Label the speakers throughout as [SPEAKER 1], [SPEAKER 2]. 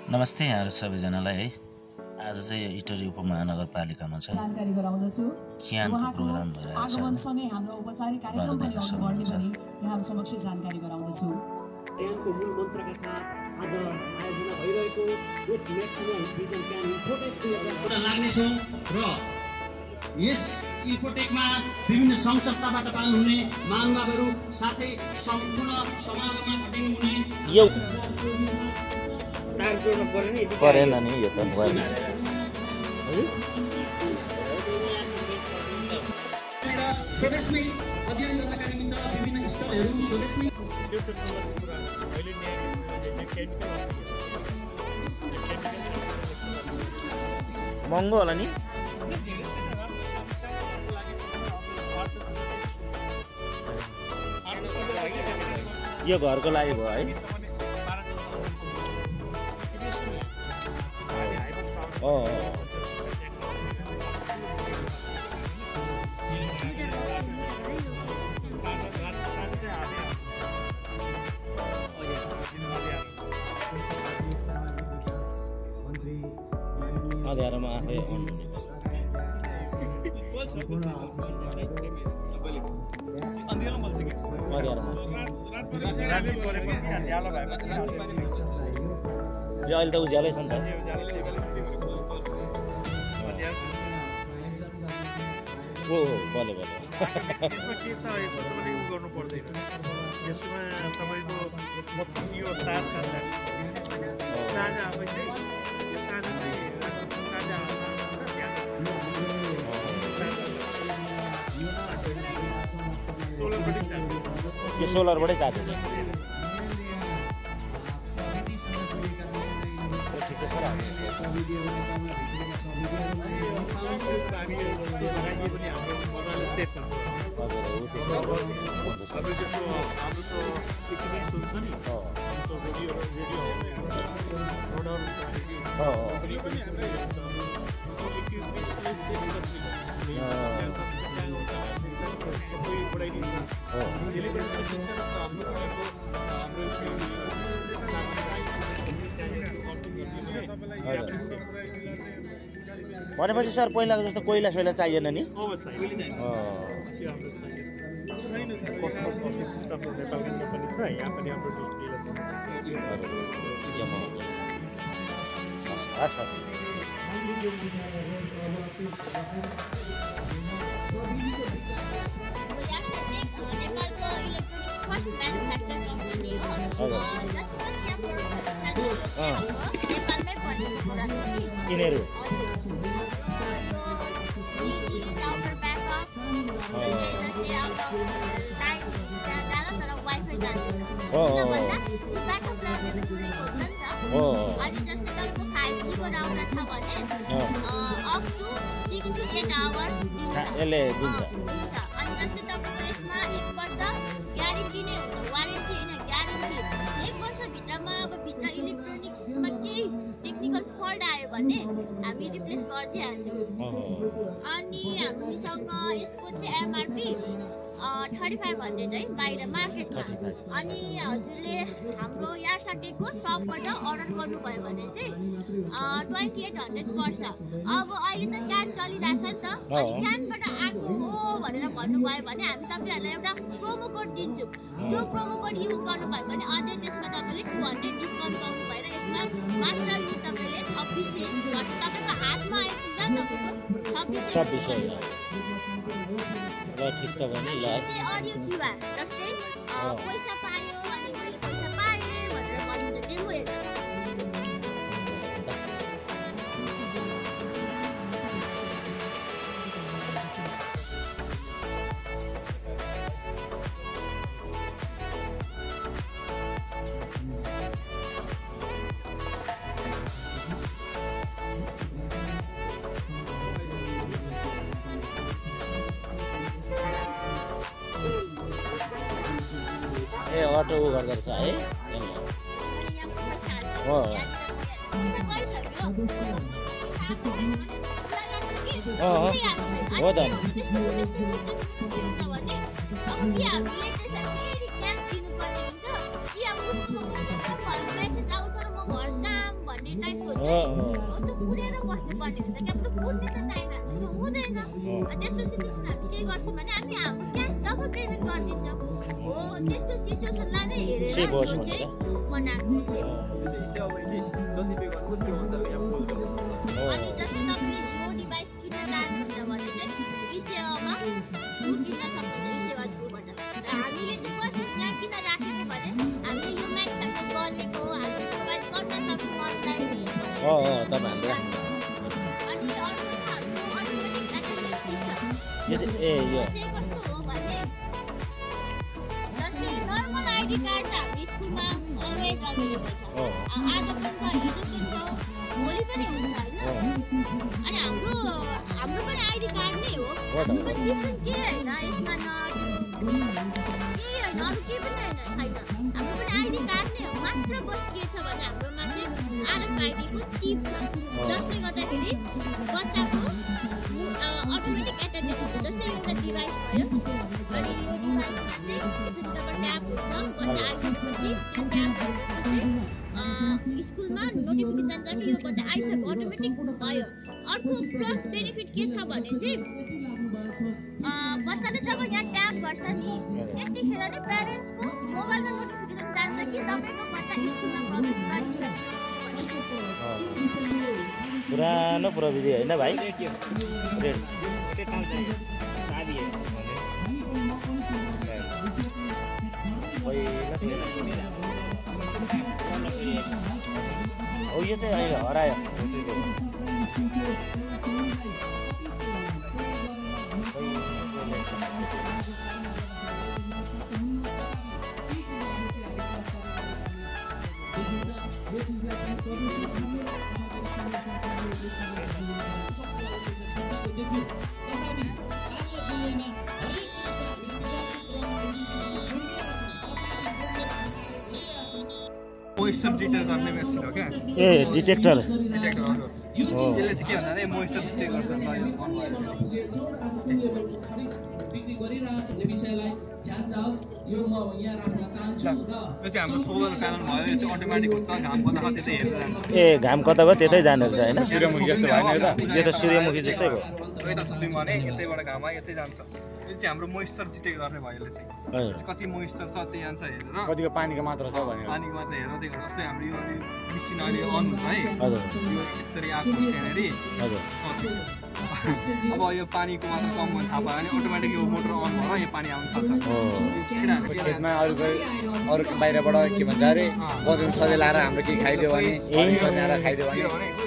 [SPEAKER 1] नमस्ते यहाँहरु सबैजनालाई है। आज चाहिँ इटरी उपमहानगरपालिकामा छ
[SPEAKER 2] जानकारी गराउँदछु
[SPEAKER 1] क्यानको प्रोग्राम भइरहेको छ।
[SPEAKER 2] आगमनसँगै हाम्रो औपचारिक कार्यक्रम पनि अघि बढ्ने भनी यहाँहरु समक्ष जानकारी गराउँदछु।
[SPEAKER 3] क्यानको मूल मन्त्रका साथ आज आयोजना भइरहेको यस म्याक्सिमम भिजन क्यान इन्फोटेक लाग्ने छौं र यस इन्फोटेकमा विभिन्न सङ्घ संस्थाबाट पालन हुने महानुभावहरू साथै सम्पूर्ण समाजमा दिनुहुने यो तार जोड्नु परेन नि यो त मोबाइल स्वदेशमै अध्ययन गर्नका निमित्त विभिन्न स्थलहरू स्वदेशमै
[SPEAKER 1] महँगो होला नि यो घरको लागि भयो है। अँध्यारोमा आफै यो अहिले त उज्यालै छ नि त। ओ बले बले
[SPEAKER 4] यसमा के छ यसमा गर्नु पर्दैन। यसमा तपाईको मतलब यो तार साझा आफै चाहिँ यो साझा चाहिँ
[SPEAKER 1] यो सोलरबाटै चार्ज हुन्छ। भनेपछि सर पहिलाको जस्तो कोइला सोइला चाहिएन नि। यिनीहरू यसले दिन्छ।
[SPEAKER 5] टेक्निकल फल्ट आयो भने हामी रिप्लेस गरिदिइहाल्छौँ। अनि हामीसँग यसको चाहिँ एमआरपी 3500 है बाहिर मार्केटमा। अनि हजुरले हाम्रो यारसाटेको सबबाट अर्डर गर्नुभयो भने चाहिँ 2800 पर्छ। अब अहिले त क्यान चलिरहेछ नि त, अनि क्यानबाट आएको हो भनेर भन्नुभयो भने हामी तपाईँहरूलाई एउटा प्रोमो कोड दिन्छौँ। त्यो प्रोमो कोड युज गर्नुभयो भने अझै त्यसमा तपाईँले 200 डिस्काउन्ट पाउनु भएर यसमा मात्र तपाईँले 2600 गर्छ। तपाईँको हातमा आइपुग्दा तपाईँको 2600
[SPEAKER 1] ल ठिक छ भने ल
[SPEAKER 5] अडियो क्युआर जस्तै पैसा पायो अनि मैले पैसा पाएँ भनेर भन्नुहुन्छ डेमो हेर्न
[SPEAKER 1] ए अटो गर्दो रहेछ है। हो हो त
[SPEAKER 5] त्यो कुरेर बस्नुपर्ने हुन्छ कि अब कुर्ने त टाइम हामीसँग हुँदैन त्यस्तो सिचुएसन हामी के गर्छौँ भने हामी हाम्रो क्यास डबल पेमेन्ट गरिदिन्छौँ हो त्यस्तो सिचुएसनलाई नै हेरेर बनाएको अनि जस्तै तपाईँले यो डिभाइस किन्न चाहनुहुन्छ भने चाहिँ ई सेवामा रु किन्न सक्नुहुन्छ ई सेवा थ्रुबाट र हामीले चाहिँ कति यहाँ किन राखेको भने हामीले यो म्याक्ससँग गरेको हामीले प्रोभाइड गर्न सक्छौँ अनलाइन
[SPEAKER 1] तपाईहरुले
[SPEAKER 5] अनि अर्को हाम्रो अटोमेटिक एटेन्डेन्स सिस्टम
[SPEAKER 1] यो
[SPEAKER 5] चाहिँ कस्तो हो भने जस्तै नर्मल आइडी कार्ड त हाम्रो स्कुलमा अलवेज अभेलेबल छ आज पनि छ हिजो पनि छ भोलि पनि हुन्छ होइन अनि हाम्रो पनि आइडी कार्ड नै हो हाम्रो पनि डिफ्रेन्ट के होइन यसमा न के होइन अरू के पनि होइन छैन हाम्रो पनि आइडी कार्ड नै हो मात्र बस के छ भने हाम्रोमा चाहिँ आरएफआइडीको चिप छ जसले गर्दाखेरि बच्चाको अटोमेटिक एटेन्डेन्स हुन्छ जस्तै एउटा डिभाइस भयो अनि यो डिभाइसमा चाहिँ सिस्टममा ट्याप हुन्छ बच्चा आइसकेपछि ट्याप गरेपछि स्कुलमा नोटिफिकेसन जान्छ यो बच्चा आइसक्यो अटोमेटिक भयो अर्को प्लस बेनिफिट के छ भने चाहिँ बच्चाले जब यहाँ ट्याप गर्छ नि त्यतिखेर नै प्यारेन्ट्सको मोबाइलमा नोटिफिकेसन जान्छ कि तपाईँको बच्चा स्कुलमा प्रवेश गरिसक्यो
[SPEAKER 1] पुरानो प्रविधि होइन भाइ यो चाहिँ अहिले हरायो
[SPEAKER 4] मोइस्चर डिटेक्ट गर्ने मेसिन हो क्या
[SPEAKER 1] ए डिटेक्टर
[SPEAKER 4] यसले चाहिँ के भन्छ भने मोइस्चर डिटेक्ट गर्छ यो चाहिँ हाम्रो सोलर प्यानल भयो यो चाहिँ अटोमेटिक हुन्छ घाम पर्दा त्यतै हेरेर जान्छ
[SPEAKER 1] ए घाम कता गयो त्यतै जाने रहेछ होइन
[SPEAKER 4] सूर्यमुखी जस्तो भएन
[SPEAKER 1] यो त सूर्यमुखी जस्तै भयो
[SPEAKER 4] यता छुट्यौँ भने यतैबाट घाम आयो यतै जान्छ यो चाहिँ हाम्रो मोइस्चर डिटेक्ट गर्ने भयो यसले चाहिँ कति मोइस्चर छ त्यही अनुसार हेरेर
[SPEAKER 6] कतिको पानीको मात्रा छ भनेर
[SPEAKER 4] पानीको मात्रा हेरेर त्यही गर्छ जस्तै हाम्रो यो मेसिन अहिले अन हुन्छ है
[SPEAKER 1] हजुर
[SPEAKER 4] यो यसरी आएको त्यहाँनेरि
[SPEAKER 1] हजुर
[SPEAKER 4] अब यो पानीको मात्रा कम भयो थाहा पायो भने अटोमेटिक यो मोटर अन भएर यो पानी आउनु सक्छ
[SPEAKER 6] खेतमा अरू बाहिरबाट के भन्छ अरे बजाउनु सधैँ लाएर हाम्रो केही खाइदियो भने ल्याएर खाइदियो भने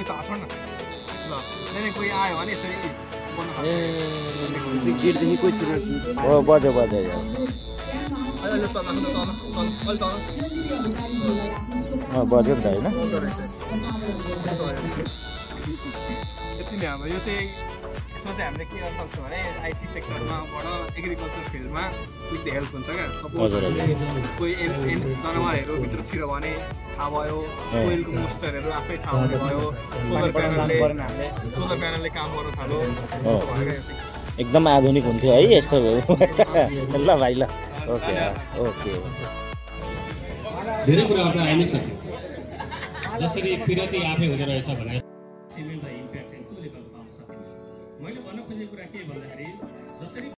[SPEAKER 4] ल कोही आयो भने यसरी
[SPEAKER 6] गेटदेखि कोही छिटो
[SPEAKER 1] हो बज्यो बज्यो बज्यो नि त होइन
[SPEAKER 4] हाम्रो यो चाहिँ यसमा चाहिँ हामीले के गर्न सक्छौँ भने आइटी सेक्टरमाबाट एग्रिकल्चर फिल्डमा अलिकति हेल्प हुन्छ क्या सपोज कोही जनावरहरू भित्र छिरो भने थाहा भयो ओइलको मोस्टरहरू आफै थाहा हुने भयो सोलर प्यानलले काम गर्न थाल्यो
[SPEAKER 1] एकदम आधुनिक हुन्थ्यो है यस्तो ल भाइ ल ओके ओके
[SPEAKER 3] धेरै कुराहरू आइ नै सक्यो जसरी पिरती आफै हुँदो रहेछ भनेर सिभिललाई इम्प्याक्ट चाहिँ त्यो लेभल पाउन सकिन्छ मैले भन्न खोजेको कुरा के भन्दाखेरि जसरी